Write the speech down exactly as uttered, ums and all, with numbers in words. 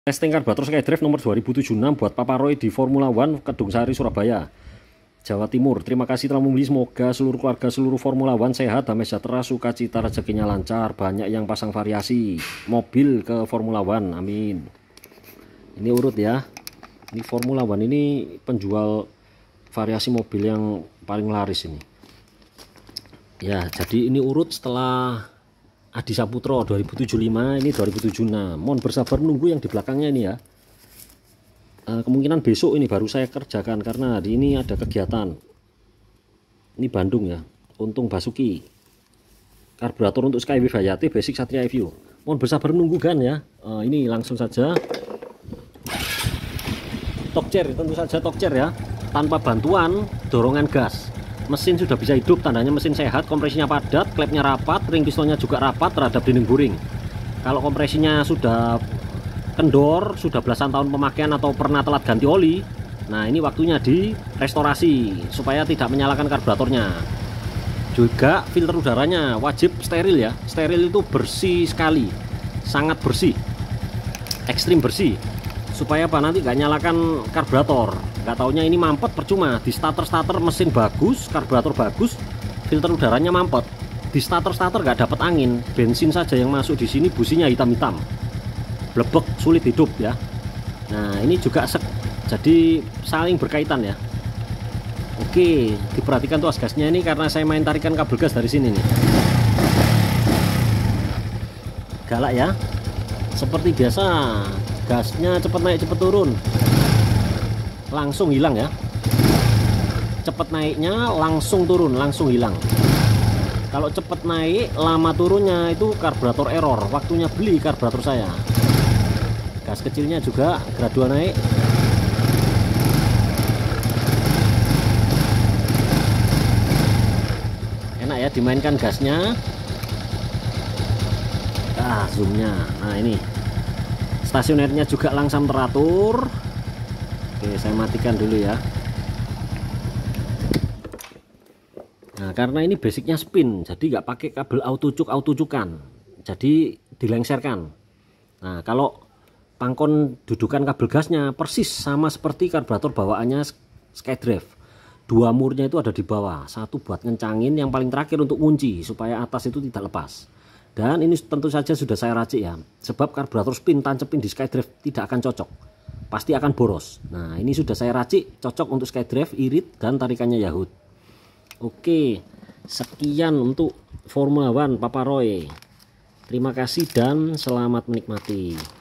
Testing karburetor SkyDrive nomor dua ribu tujuh puluh enam buat Papa Roy di Formula One Kedungsari, Surabaya, Jawa Timur. Terima kasih telah membeli. Semoga seluruh keluarga seluruh Formula One sehat, damai sejahtera, sukacita, rezekinya lancar. Banyak yang pasang variasi mobil ke Formula One, amin. Ini urut ya. Ini Formula One ini penjual variasi mobil yang paling laris ini. Ya, jadi ini urut setelah Adi Saputro dua ribu tujuh puluh lima, ini dua ribu tujuh puluh enam. Mohon bersabar menunggu yang di belakangnya ini ya. E, kemungkinan besok ini baru saya kerjakan karena hari ini ada kegiatan. Ini Bandung ya, Untung Basuki. Karburator untuk Skywave Hayati Basic Satria E V U. Mohon bersabar menunggu kan ya. E, ini langsung saja. Tokcer, tentu saja tokcer ya. Tanpa bantuan dorongan gas. Mesin sudah bisa hidup, tandanya mesin sehat, kompresinya padat, klepnya rapat, ring pistonnya juga rapat terhadap dinding buring. Kalau kompresinya sudah kendor, sudah belasan tahun pemakaian atau pernah telat ganti oli, nah ini waktunya direstorasi supaya tidak menyalakan karburatornya. Juga filter udaranya wajib steril ya. Steril itu bersih sekali, sangat bersih, ekstrim bersih, supaya apa, nanti nggak nyalakan karburator. Nggak taunya ini mampet percuma. Di starter-starter mesin bagus, karburator bagus, filter udaranya mampet. Di starter-starter nggak dapat angin, bensin saja yang masuk di sini, businya hitam-hitam, blebek, sulit hidup ya. Nah ini juga sek, jadi saling berkaitan ya. Oke, diperhatikan tuh as gasnya ini karena saya main tarikan kabel gas dari sini nih. Galak ya. Seperti biasa, gasnya cepat naik cepat turun, langsung hilang ya. Cepat naiknya langsung turun, langsung hilang. Kalau cepat naik lama turunnya itu karburator error. Waktunya beli karburator saya. Gas kecilnya juga gradual naik. Enak ya dimainkan gasnya. Ah, zoomnya. Nah ini stasionernya juga langsam teratur. Oke, saya matikan dulu ya. Nah karena ini basicnya spin, jadi nggak pakai kabel auto cuk auto cukan, jadi dilengserkan. Nah kalau pangkon dudukan kabel gasnya persis sama seperti karburator bawaannya SkyDrive. Dua murnya itu ada di bawah, satu buat ngencangin, yang paling terakhir untuk kunci supaya atas itu tidak lepas. Dan ini tentu saja sudah saya racik ya, sebab karburator spin tancepin di SkyDrive tidak akan cocok, pasti akan boros. Nah ini sudah saya racik, cocok untuk SkyDrive, irit, dan tarikannya Yahoo. Oke, sekian untuk Formula One Papa Roy. Terima kasih dan selamat menikmati.